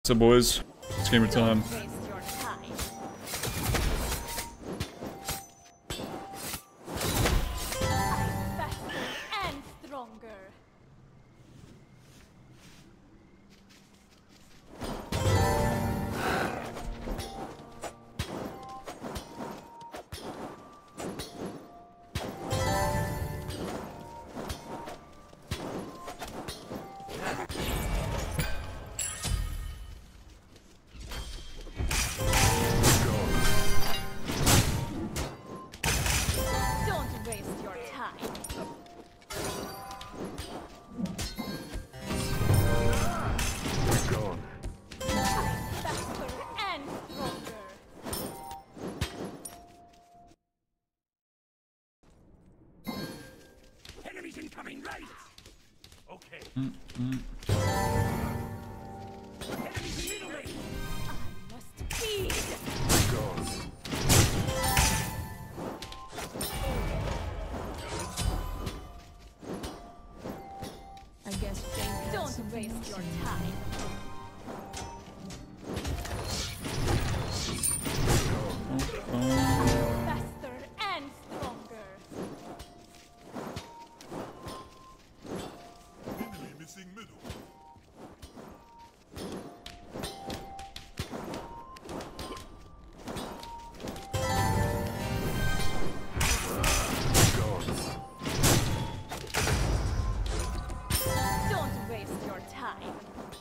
So boys, it's gamer time. Incoming right. Okay. Mm-mm. Enemies in middle lane. I must feed. I guess don't waste your time. Faster and stronger. Enemy missing middle. Don't waste your time.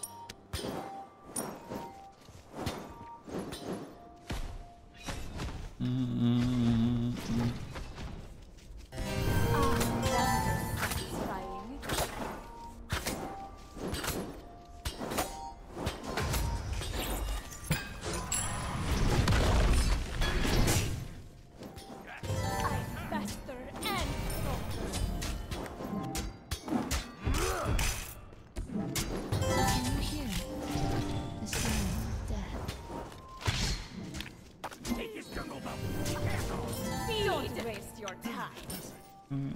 That was satisfying. I'm faster and stronger. Can you hear the sound of death? Take this jungle belt. Don't waste your time.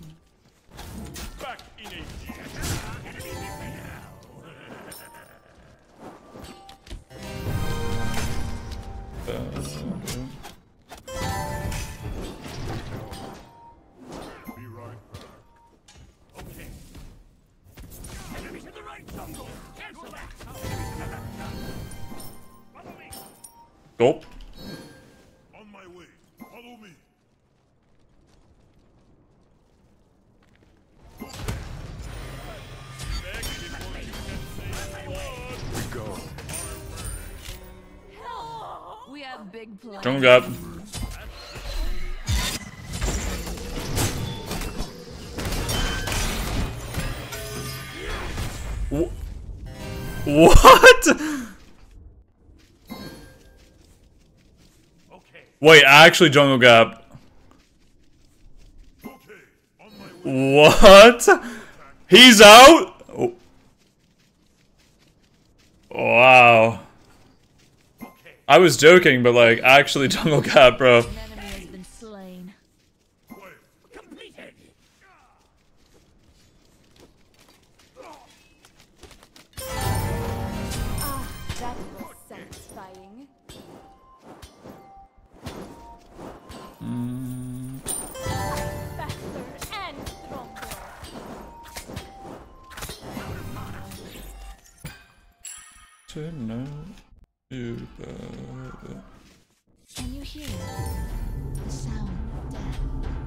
Back in a enemy missing Be right back. Okay. Enemies in the right jungle. Cancel that. Enemies in the left jungle. Follow me. Gulp. On my way. Follow me. We have big plans. Jungle gap. What? Okay. Wait, actually jungle gap. Okay. On my way. What? He's out? Oh. Wow. Okay. I was joking, but like, actually jungle gap, bro. An enemy has been slain. Quiet. Completed. Ah, that was satisfying. Faster and stronger. To know you better. Can you hear the sound of death?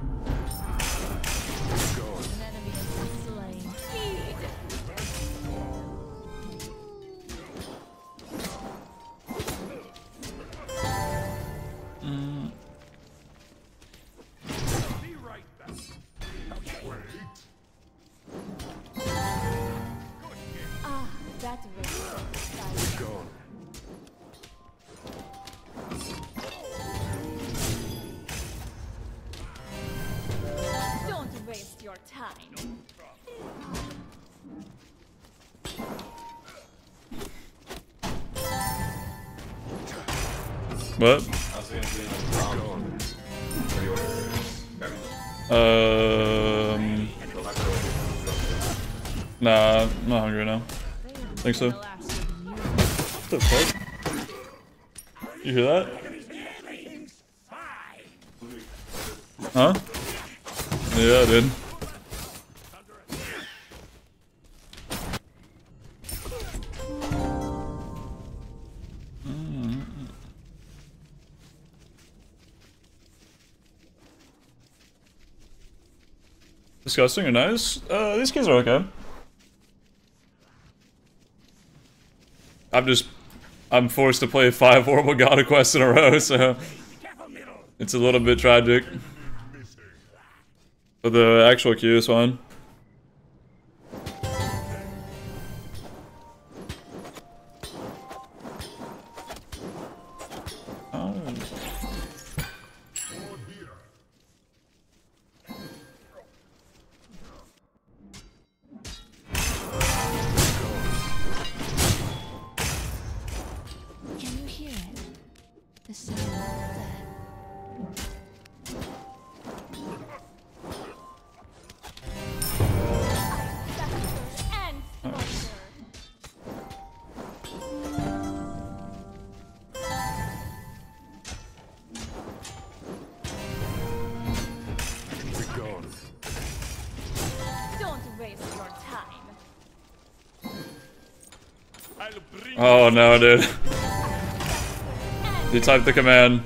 An enemy has been slain. Feed! Be right back. Wait. Ah, that was satisfying. Don't waste your time. What? Nah, I'm not hungry now. Think so. the fuck? You hear that? Huh? Yeah, dude. Disgusting or nice? These kids are okay. I'm forced to play 5 horrible God quests in a row, so it's a little bit tragic. But the actual queue is fine. Can you hear it? The sound of death. And don't waste your time. I'll bring Oh no, dude. You type the command.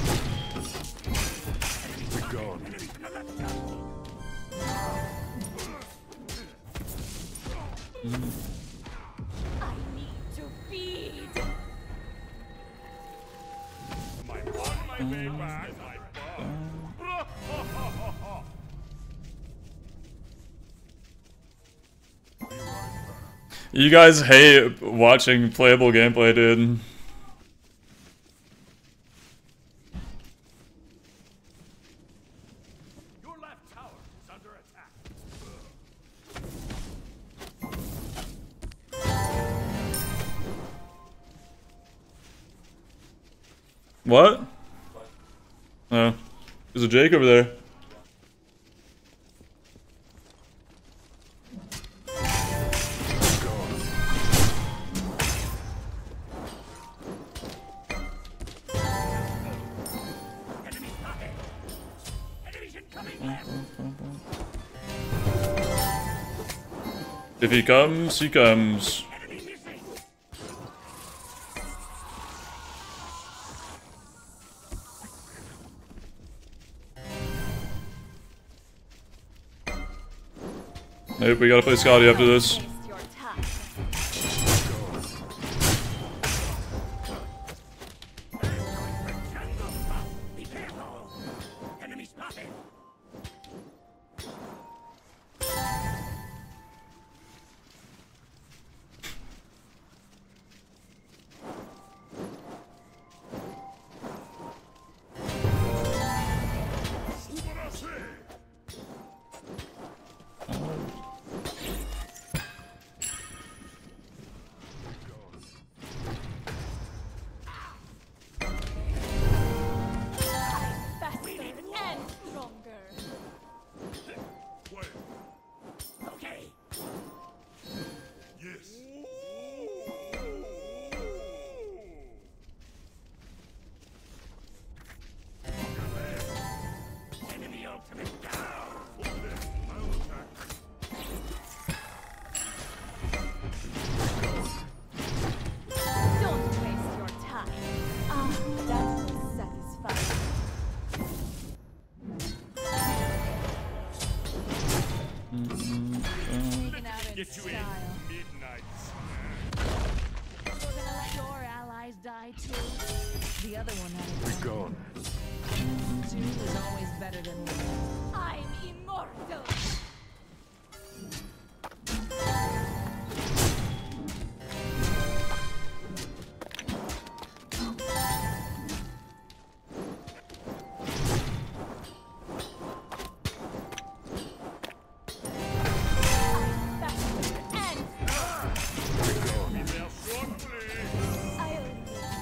I need to feed. my on my way back. You guys hate watching playable gameplay, dude. Your left tower is under attack. What? Oh. There's a Jake over there. Enemy spotted. Enemies incoming left. If he comes, he comes. Enemy missing. Nope, we gotta play Scotty after this. Waste your time. Be careful. Enemy spotted. Faster and stronger. Wait. Okay. Yes. Enemy ultimate down. I'll attack. Don't waste your time. Ah, that's satisfying. Taken out in Get you style. in. Midnight. You're gonna let your allies die too. The other one had it gone. Two is always better than one. I'm immortal. Faster and Be there shortly. I'll be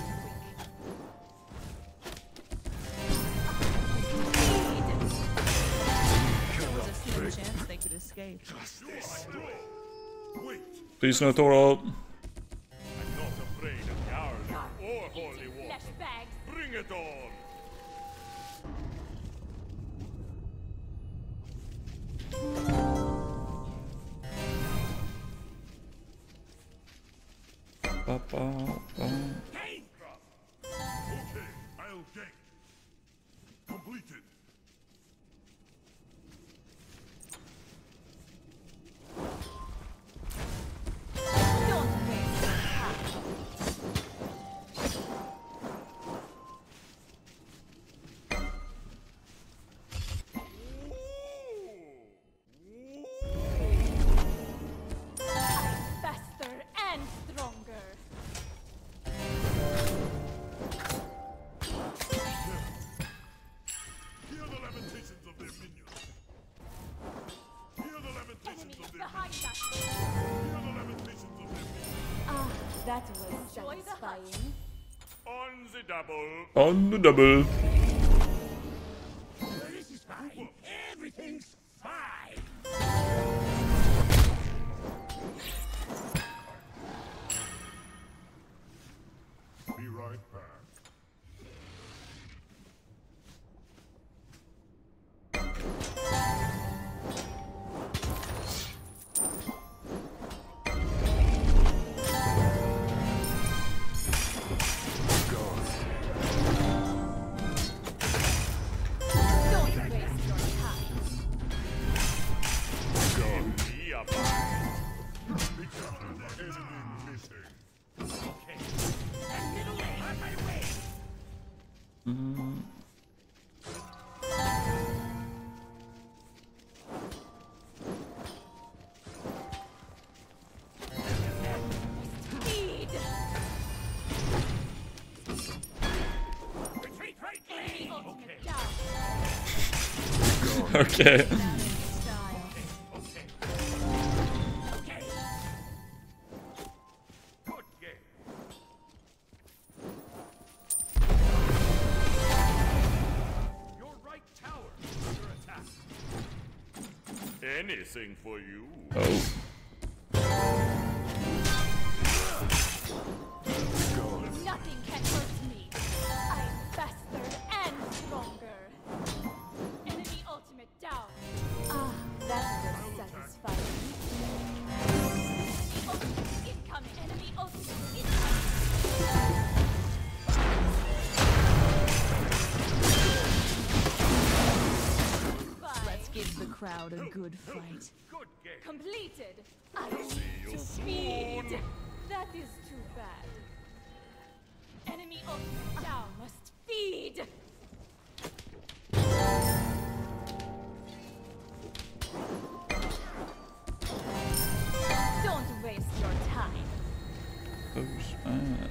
quick. There was a slim chance they could escape. Wait. Please no Thor ult. I'm not afraid of the it on! Ba-ba-ba. Okay, I'll take. Completed. Don't waste your time. I'm faster and stronger. Hear the lamentations of their minions. Hear the lamentations Enemy of their behind minions. us. Hear the lamentations of their minions. Ah, that was Enjoy the hunt. satisfying. On the double. On the double. This is fine. Everything's fine. Be right back. Don't waste your time. Be a bite. Become the enemy missing. Okay. And middle way. On my way. Speed. Retreat right Enemy lane. ultimate Okay. down. Okay. Style. Okay. Okay. Good game. Your right tower is under attack. Anything for you. Oh. Nothing can hurt me. I'm faster and stronger. Enemy ultimate down. Ah, that was satisfying. Enemy ultimate incoming. Enemy ultimate incoming. Let's give the crowd a good fight. Good game. Completed. I need you to speed. That is too bad. Enemy ultimate down. Must feed. Don't waste your time. Postman.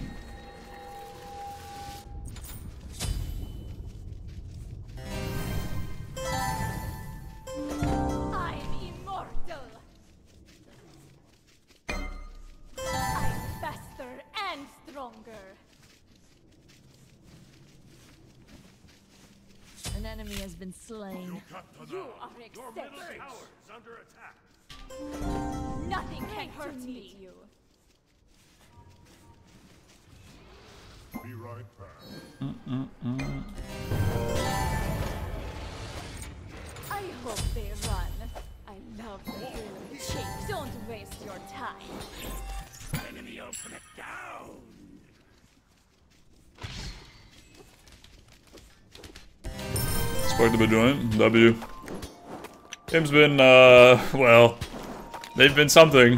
I'm immortal. I'm faster and stronger. An enemy has been slain. You are Your middle accepted. tower is under attack. Nothing can hurt me. You. Be right back. I hope they run. I love the thrill of the chase. Don't waste your time. Enemy ultimate down. Spark the joint. W. Game's been, well, they've been something.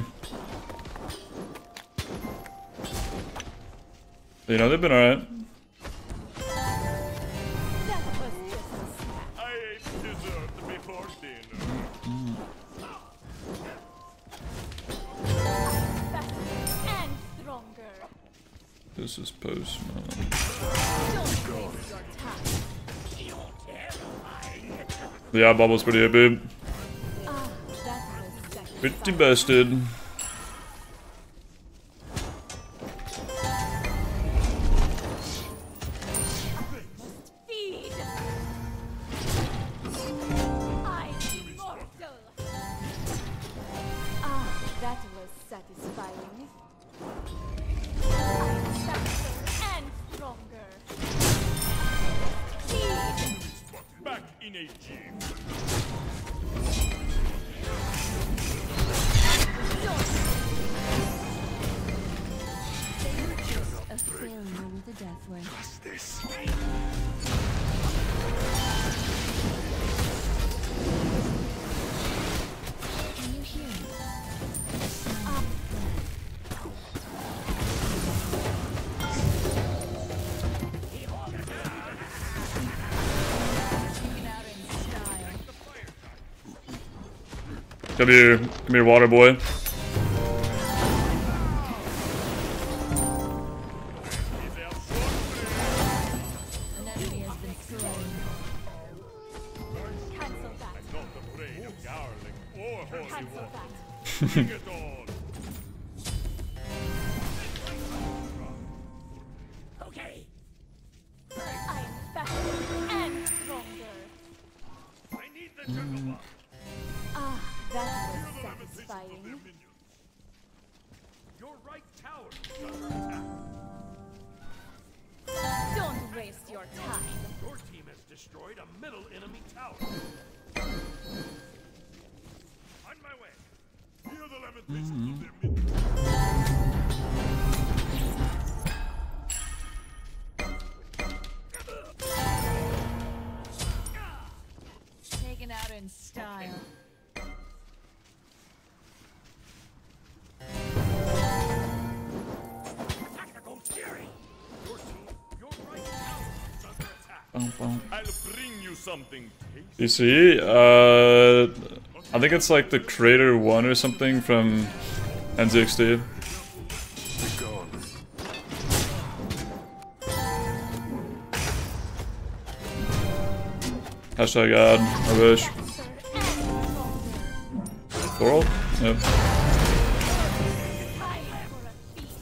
You know, they've been alright. That was just a snap. I ate dessert before dinner. Faster and stronger. This is Postman. Don't waste your time. Yeah, Bubble's pretty happy. Ah, that was satisfying. Pretty busted. Feed. I'm immortal. Ah, that was satisfying. I'm faster and stronger. in a jig. A failure with a death wish. What's this? Can you hear it? Come here, water boy. He's outshot. An enemy has been slain. Cancel that. I'm not afraid of garlic or holy Cancel water. that. Bring it on. Okay. I am faster and stronger. I need the jungle buff. Ah, that Feel was the levitation of their satisfying. minions. Your right tower is under attack. Don't waste your time. Your team has destroyed a middle enemy tower. On my way. Feel the levitation of their minions. Taken out in style. Tactical fury. Your right tower is under attack. Bum, bum. I'll bring you something tasty. You see, I think it's like the Crater 1 or something from NZXT. Hashtag God, I wish. Faster and stronger. Coral? Yep. Time for a feast.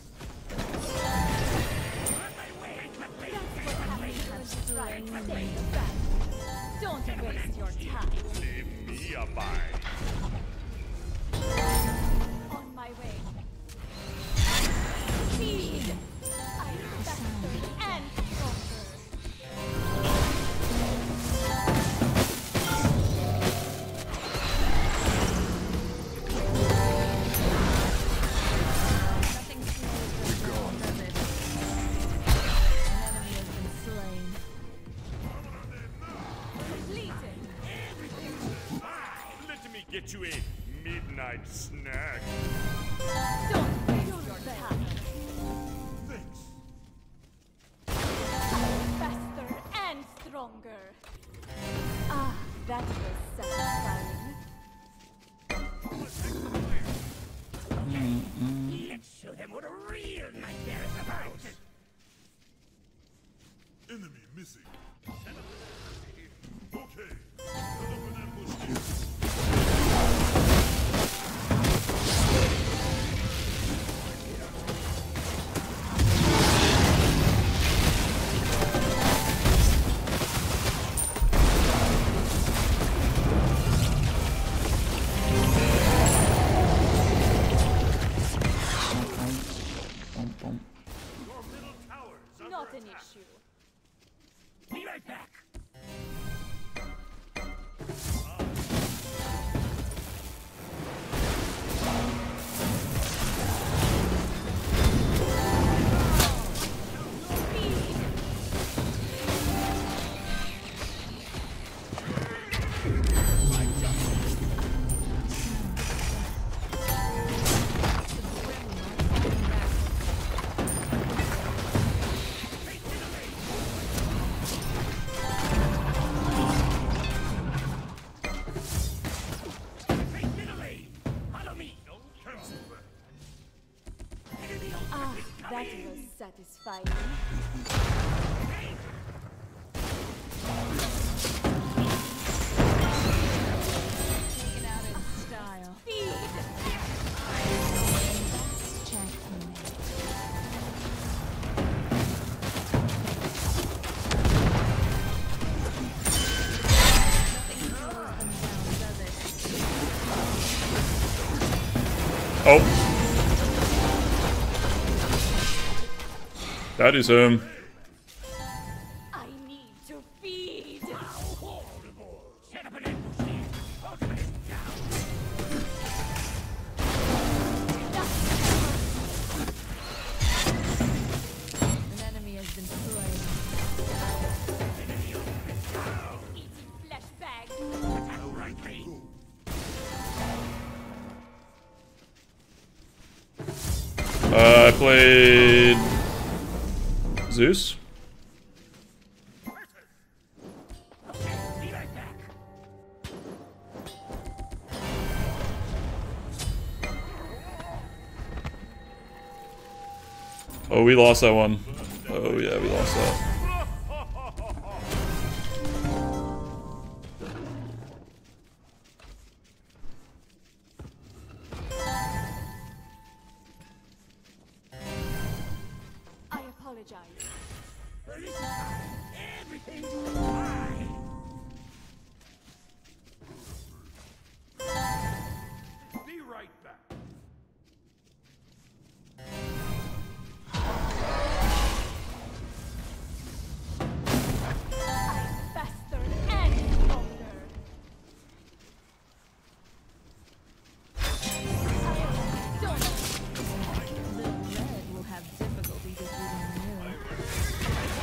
Don't waste your time. Leave me a bite. On my way. Speed. I am faster and stronger. Nothing slows them down, does it? An enemy has been slain. Completed. Let me get you a midnight snack. Don't waste your time. Thanks. I am faster and stronger. Ah, that was satisfying. Let's show them what a real nightmare is about. Enemy missing. Okay. Set up an ambush here. Bum, bum. Your middle tower is under Not an attack. issue. Be right back. Speed. Follow me. No cancel that. Enemy Ah, ultimate that coming. was satisfying. Taken out in style. Speed. Checkmate. Nothing slows them down, does it? Oh. That is I need to feed. I played Zeus. Be right back. Oh, we lost that one. Oh yeah, we lost that. I apologize. Everything's fine. Be right back. I'm faster and stronger. Don't Little Red will have difficulty defeating you.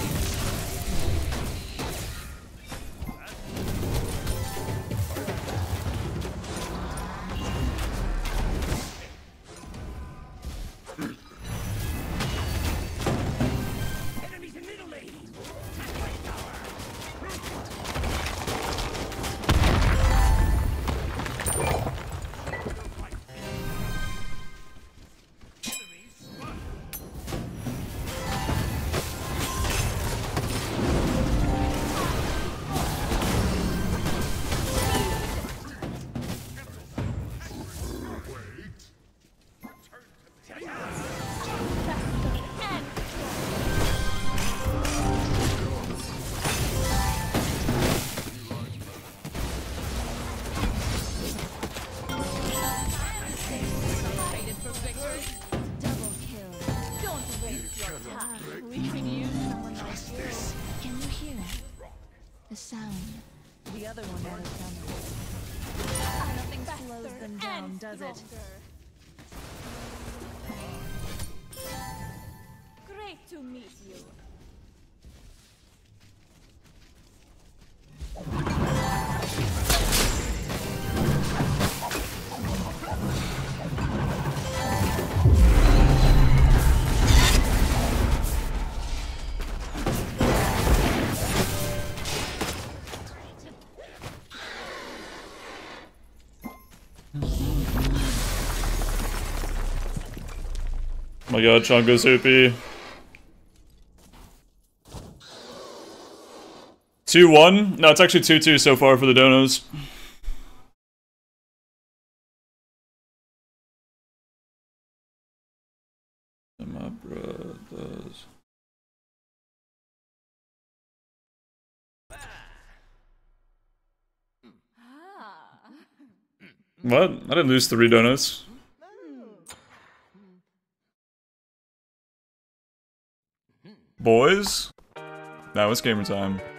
Enemies in middle lane. Halfway tower. Enemies spotted. faster and traded for victory. Double kill. Don't waste your time. We can use someone like you. Can you hear it? The sound. The other one had it coming. Nothing slows them down, does it? Great to meet you. Oh my god, Chungo's OP. 2-1? No, it's actually 2-2 so far for the donos. My brothers. What? I didn't lose 3 donuts. Boys? Now it's gamer time.